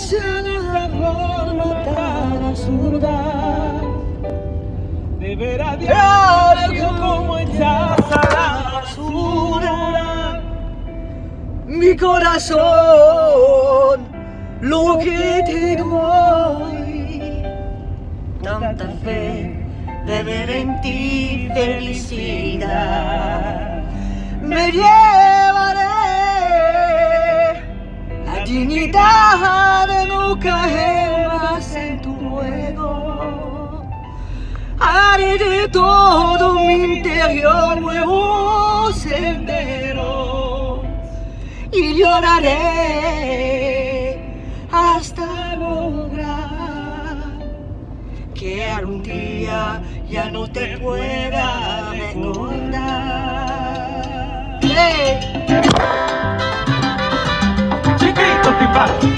esa forma tan absurda de ver a diario como echas a la basura mi corazón, lo que te doy, tanta fe de ver en ti felicidad. Me llevaré la dignidad de no caer más en tu juego. Haré de todo mi interior nuevos senderos y lloraré hasta lograr que algún día ya no te pueda recordar. ¡Hey! Chiquito,